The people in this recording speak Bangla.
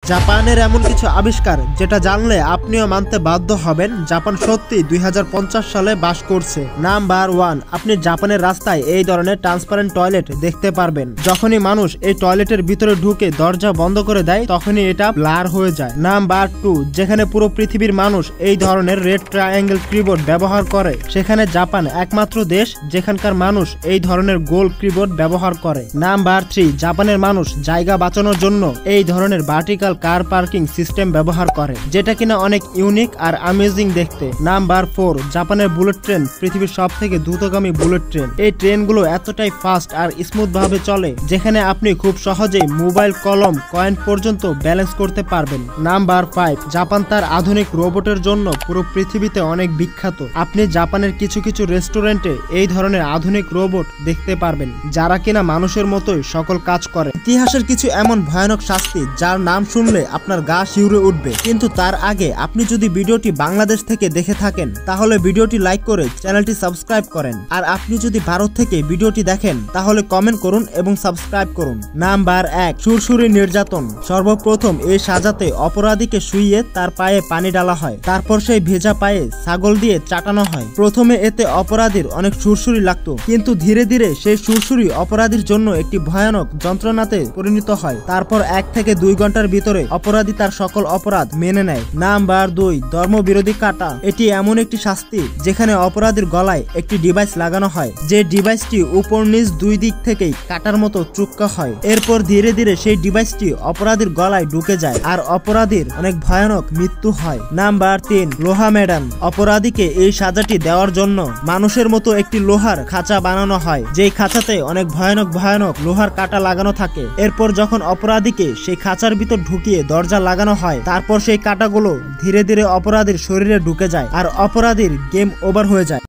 জাপানের এমন কিছু আবিষ্কার যেটা জানলে আপনিও মানতে বাধ্য হবেন জাপান সত্যি 2050 সালে বাস করছে। নাম্বার 1, আপনি জাপানের রাস্তায় এই ধরনের ট্রান্সপারেন্ট টয়লেট দেখতে পারবেন। যখনই মানুষ এই টয়লেটের ভিতরে ঢুকে দরজা বন্ধ করে দেয় তখনই এটা ব্লার হয়ে যায়। নাম্বার 2, যেখানে পুরো পৃথিবীর মানুষ এই ধরনের রেড ট্রায়াঙ্গেল কিবোর্ড ব্যবহার করে সেখানে জাপান একমাত্র দেশ যেখানকার মানুষ এই ধরনের গোল কিবোর্ড ব্যবহার করে। নাম্বার 3, জাপানের মানুষ জায়গা বাঁচানোর জন্য এই ধরনের ভার্টিক্যাল কার পার্কিং সিস্টেম ব্যবহার করে যেটা কিনা অনেক ইউনিক আর অ্যামেজিং দেখতে। নাম্বার 4, জাপানের বুলেট ট্রেন পৃথিবীর সব থেকে দ্রুতগামী বুলেট ট্রেন। এই ট্রেনগুলো এতটাই ফাস্ট আর স্মুথ ভাবে চলে যেখানে আপনি খুব সহজেই মোবাইল, কলম, কয়েন পর্যন্ত ব্যালেন্স করতে পারবেন। নাম্বার 5, জাপান তার আধুনিক রোবটের জন্য পুরো পৃথিবীতে অনেক বিখ্যাত। আপনি জাপানের কিছু কিছু রেস্টুরেন্টে এই ধরনের আধুনিক রোবট দেখতে পারবেন যারা কিনা মানুষের মতোই সকল কাজ করে। ইতিহাসের কিছু এমন ভয়ানক শাস্তি যার নাম শুনলে আপনার গা শিউরে উঠবে। কিন্তু তার আগে আপনি যদি ভিডিওটি বাংলাদেশ থেকে দেখে থাকেন তাহলে ভিডিওটি লাইক করে চ্যানেলটি সাবস্ক্রাইব করেন, আর আপনি যদি ভারত থেকে ভিডিওটি দেখেন তাহলে কমেন্ট করুন এবং সাবস্ক্রাইব করুন। নাম্বার 1, সুরসুরি নির্যাতন। সর্বপ্রথম এই সাজাতে অপরাধীকে শুইয়ে তার পায়ে পানি ডালা হয়, তারপর সেই ভেজা পায়ে ছাগল দিয়ে চাটানো হয়। প্রথমে এতে অপরাধীর অনেক সুরসুরি লাগতো, কিন্তু ধীরে ধীরে সেই সুরসুরি অপরাধীর জন্য একটি ভয়ানক যন্ত্রণাতে পরিণত হয়। তারপর 1 থেকে 2 ঘন্টার ভিতরে অপরাধী তার সকল অপরাধ মেনে নেয়। নাম্বার 2, ধর্মবিরোধী কাটা। এটি এমন একটি শাস্তি যেখানে অপরাধীর গলায় একটি ডিভাইস লাগানো হয়, যে ডিভাইসটি উপর নিচ দুই দিক থেকেই কাটার মতো চুক্কা হয়। এরপর ধীরে ধীরে সেই ডিভাইসটি অপরাধীর গলায় ঢুকে যায় আর অপরাধীর অনেক ভয়ানক মৃত্যু হয়। নাম্বার 3, লোহা ম্যাডাম। অপরাধীকে এই সাজাটি দেওয়ার জন্য মানুষের মতো একটি লোহার খাঁচা বানানো হয়, যেই খাঁচাতে অনেক ভয়ানক ভয়ানক লোহার কাটা লাগানো থাকে। এরপর যখন অপরাধীকে সেই খাঁচার ভিতর ঢুকিয়ে দরজা লাগানো হয় তারপর সেই কাটাগুলো ধীরে ধীরে অপরাধীর শরীরে ঢুকে যায় আর অপরাধীর গেম ওভার হয়ে যায়।